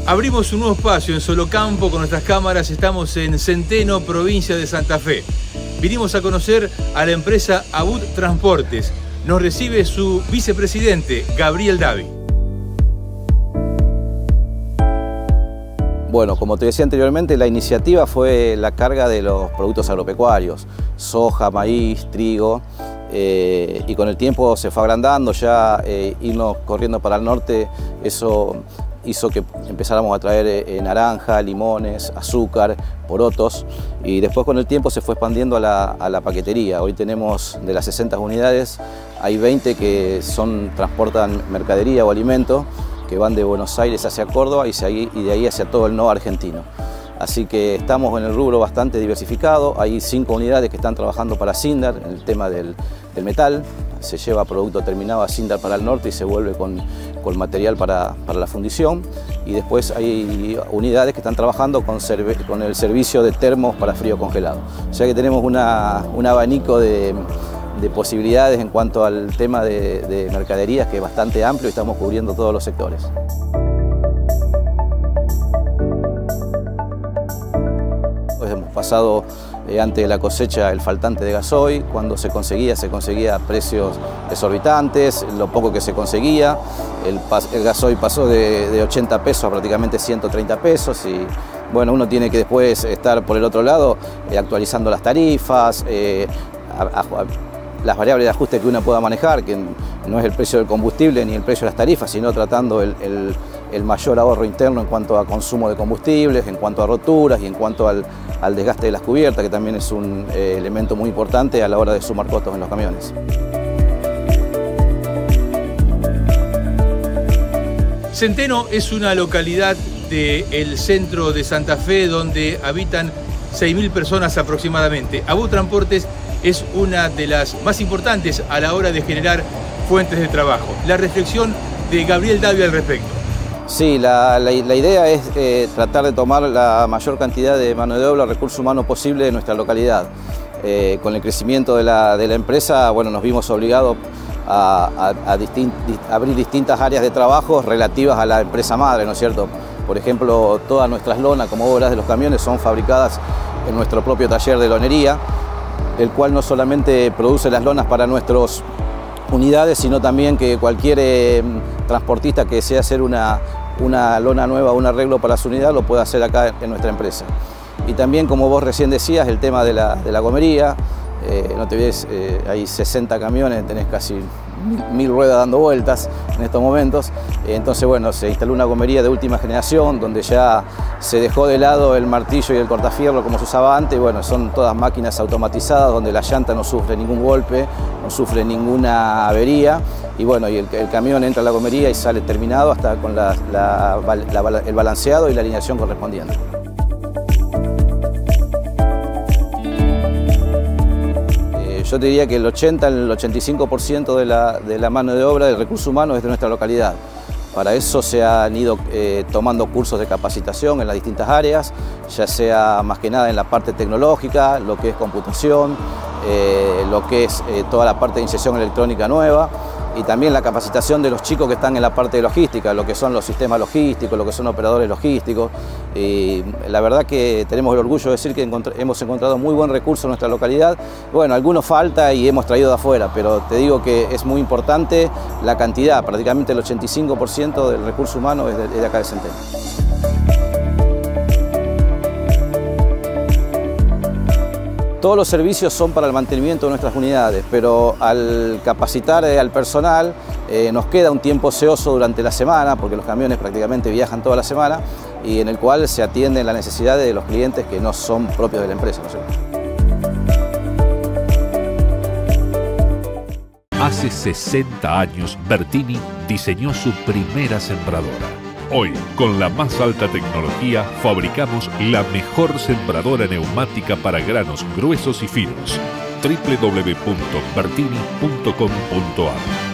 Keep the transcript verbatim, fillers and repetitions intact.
Abrimos un nuevo espacio en Solocampo con nuestras cámaras. Estamos en Centeno, provincia de Santa Fe. Vinimos a conocer a la empresa Abud Transportes. Nos recibe su vicepresidente, Gabriel Davi. Bueno, como te decía anteriormente, la iniciativa fue la carga de los productos agropecuarios, soja, maíz, trigo, eh, y con el tiempo se fue agrandando, ya eh, irnos corriendo para el norte, eso hizo que empezáramos a traer eh, naranja, limones, azúcar, porotos, y después con el tiempo se fue expandiendo a la, a la paquetería. Hoy tenemos de las sesenta unidades, hay veinte que son, transportan mercadería o alimento, que van de Buenos Aires hacia Córdoba y de ahí hacia todo el no argentino. Así que estamos en el rubro bastante diversificado. Hay cinco unidades que están trabajando para Sindar en el tema del, del metal. Se lleva producto terminado a Sindar para el norte y se vuelve con, con material para, para la fundición. Y después hay unidades que están trabajando con, con el servicio de termos para frío congelado. O sea que tenemos una, un abanico de, de posibilidades en cuanto al tema de, de mercaderías que es bastante amplio y estamos cubriendo todos los sectores. Hemos pasado eh, antes de la cosecha el faltante de gasoil, cuando se conseguía, se conseguía a precios exorbitantes, lo poco que se conseguía, el, el gasoil pasó de, de ochenta pesos a prácticamente ciento treinta pesos y bueno, uno tiene que después estar por el otro lado eh, actualizando las tarifas, eh, a, a, las variables de ajuste que uno pueda manejar, que no es el precio del combustible ni el precio de las tarifas, sino tratando el, el, el mayor ahorro interno en cuanto a consumo de combustibles, en cuanto a roturas y en cuanto al, al desgaste de las cubiertas, que también es un eh, elemento muy importante a la hora de sumar costos en los camiones. Centeno es una localidad del centro de Santa Fe donde habitan seis mil personas aproximadamente. Abud Transportes es una de las más importantes a la hora de generar fuentes de trabajo. La reflexión de Gabriel Davi al respecto. Sí, la, la, la idea es eh, tratar de tomar la mayor cantidad de mano de obra, recurso humano posible de nuestra localidad. Eh, con el crecimiento de la, de la empresa, bueno, nos vimos obligados a, a, a, distin, a abrir distintas áreas de trabajo relativas a la empresa madre, ¿no es cierto? Por ejemplo, todas nuestras lonas como obras de los camiones son fabricadas en nuestro propio taller de lonería, el cual no solamente produce las lonas para nuestras unidades, sino también que cualquier eh, transportista que desee hacer una, una lona nueva, un arreglo para su unidad, lo puede hacer acá en nuestra empresa. Y también, como vos recién decías, el tema de la, de la gomería. Eh, no te olvides, eh, hay sesenta camiones, tenés casi mil, mil ruedas dando vueltas en estos momentos. Eh, entonces, bueno, se instaló una gomería de última generación, donde ya se dejó de lado el martillo y el cortafierro como se usaba antes. Y bueno, son todas máquinas automatizadas, donde la llanta no sufre ningún golpe, no sufre ninguna avería. Y bueno, y el, el camión entra a la gomería y sale terminado hasta con la, la, la, la, el balanceado y la alineación correspondiente. Yo te diría que el ochenta, el ochenta y cinco por ciento de la, de la mano de obra del recurso humano es de nuestra localidad. Para eso se han ido eh, tomando cursos de capacitación en las distintas áreas, ya sea más que nada en la parte tecnológica, lo que es computación, eh, lo que es eh, toda la parte de inserción electrónica nueva y también la capacitación de los chicos que están en la parte de logística, lo que son los sistemas logísticos, lo que son operadores logísticos. Y la verdad que tenemos el orgullo de decir que encontr- hemos encontrado muy buen recurso en nuestra localidad. Bueno, algunos falta y hemos traído de afuera, pero te digo que es muy importante la cantidad, prácticamente el ochenta y cinco por ciento del recurso humano es de, es de acá de Centeno. Todos los servicios son para el mantenimiento de nuestras unidades, pero al capacitar al personal eh, nos queda un tiempo ocioso durante la semana, porque los camiones prácticamente viajan toda la semana, y en el cual se atienden las necesidades de los clientes que no son propios de la empresa, ¿no es cierto? Hace sesenta años, Bertini diseñó su primera sembradora. Hoy, con la más alta tecnología, fabricamos la mejor sembradora neumática para granos gruesos y finos. doble u doble u doble u punto bertini punto com punto a r